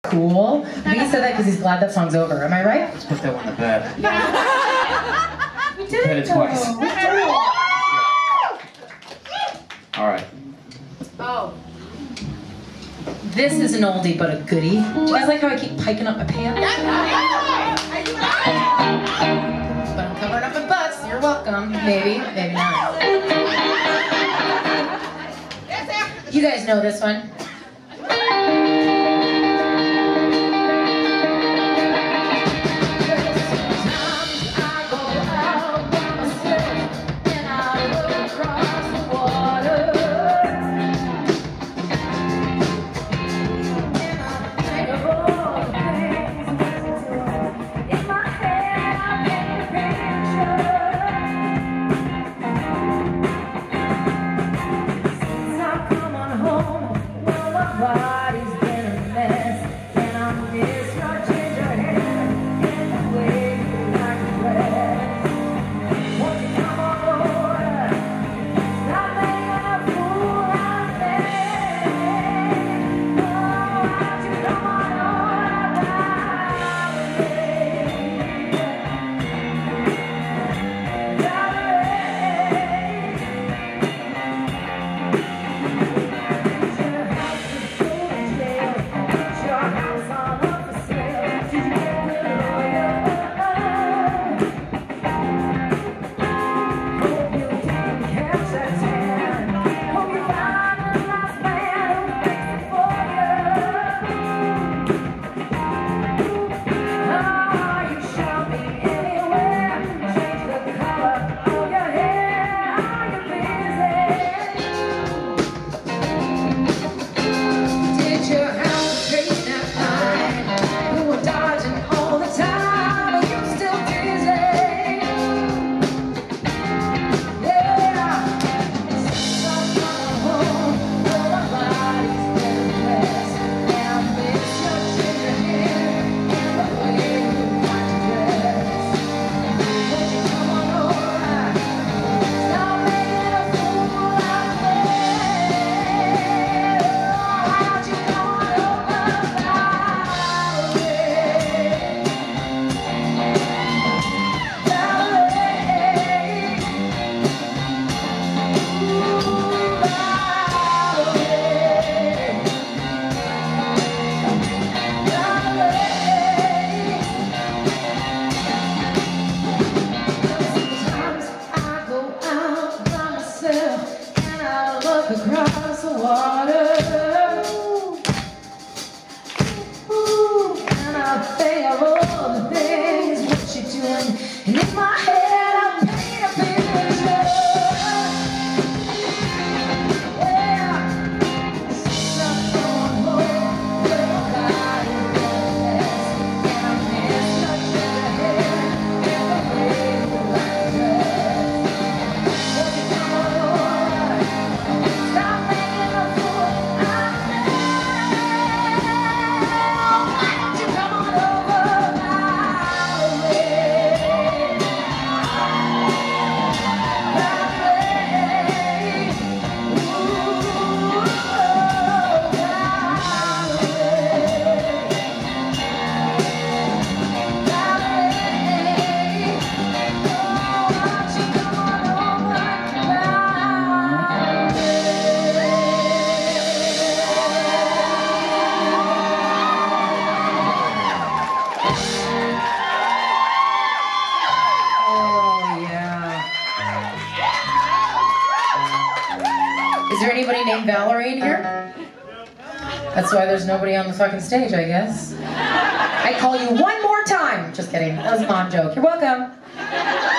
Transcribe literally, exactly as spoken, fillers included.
cool. I think he said that because he's glad that song's over. Am I right? Let's put that one to bed. We did Hit it it twice. though. We did it. All right. Oh. This is an oldie but a goodie. Do you guys like how I keep piking up my pants? But I'm covering up my butts. You're welcome. Maybe, maybe not. You guys know this one. Across the water, ooh, and I think of all the things what you're doing, and in my head I paint a picture. Yeah, something going home, little body rest, and I miss your treasure hair, and the way you like dress. Won't you come on over? Stop making a fool out of me. Why don't you come on over my way? My way. Ooh, my Is there anybody named Valerie in here? That's why there's nobody on the fucking stage, I guess. I call you one more time. Just kidding. That was a mom joke. You're welcome.